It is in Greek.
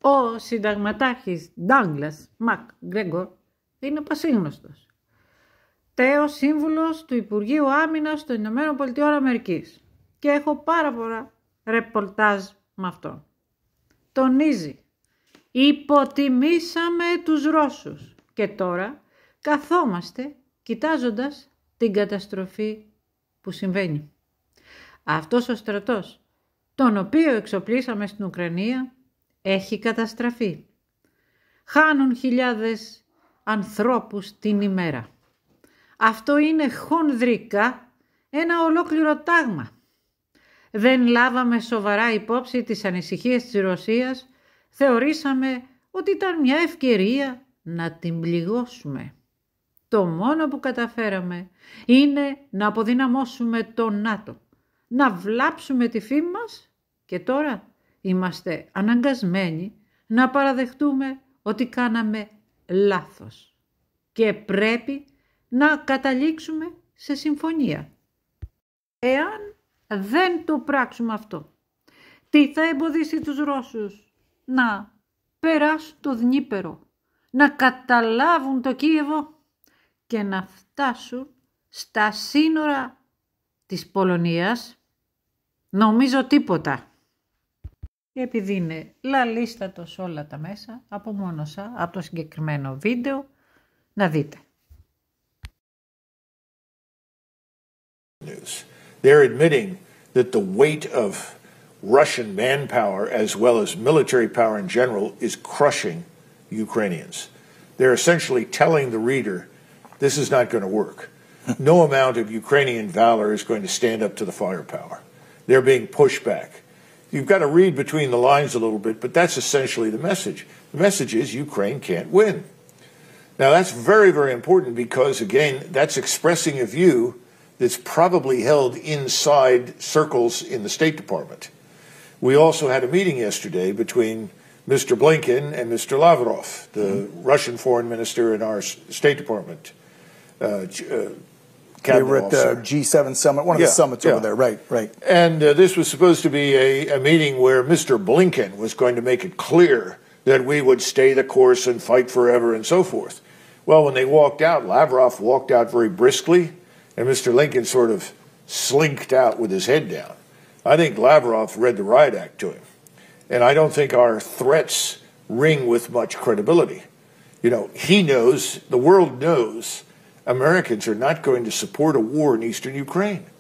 Ο συνταγματάρχης Ντάγκλας Μακγκρέγκορ είναι πασίγνωστος. Τέος σύμβουλος του Υπουργείου Άμυνας των Ηνωμένων Πολιτειών Αμερικής και έχω πάρα πολλά ρεπορτάζ με αυτό. Τονίζει, υποτιμήσαμε τους Ρώσους και τώρα καθόμαστε κοιτάζοντας την καταστροφή που συμβαίνει. Αυτός ο στρατός, τον οποίο εξοπλίσαμε στην Ουκρανία, έχει καταστραφεί. Χάνουν χιλιάδες ανθρώπους την ημέρα. Αυτό είναι χονδρικά ένα ολόκληρο τάγμα. Δεν λάβαμε σοβαρά υπόψη τις ανησυχίες της Ρωσίας, θεωρήσαμε ότι ήταν μια ευκαιρία να την πληγώσουμε. Το μόνο που καταφέραμε είναι να αποδυναμώσουμε το ΝΑΤΟ, να βλάψουμε τη φήμη μας και τώρα είμαστε αναγκασμένοι να παραδεχτούμε ότι κάναμε λάθος και πρέπει να καταλήξουμε σε συμφωνία. Εάν δεν το πράξουμε αυτό, τι θα εμποδίσει τους Ρώσους να περάσουν το Δνήπερο, να καταλάβουν το Κίεβο και να φτάσουν στα σύνορα της Πολωνίας? Νομίζω τίποτα. Και επειδή είναι λαλίστατος όλα τα μέσα, απομόνωσα από το συγκεκριμένο βίντεο να δείτε. They're admitting that the weight of Russian manpower as well as military power in general is crushing Ukrainians. They're essentially telling the reader this is not going to work. No amount of Ukrainian valor is going to stand up to the firepower. They're being pushed back. You've got to read between the lines a little bit, but that's essentially the message. The message is Ukraine can't win. Now that's very, very important because, again, that's expressing a view that's probably held inside circles in the State Department. We also had a meeting yesterday between Mr. Blinken and Mr. Lavrov, the Russian foreign minister in our State Department. They were at the G7 summit, one of the summits over there, right. And this was supposed to be a meeting where Mr. Blinken was going to make it clear that we would stay the course and fight forever and so forth. Well, when they walked out, Lavrov walked out very briskly, and Mr. Lincoln sort of slinked out with his head down. I think Lavrov read the riot act to him. And I don't think our threats ring with much credibility. You know, he knows, the world knows, Americans are not going to support a war in eastern Ukraine.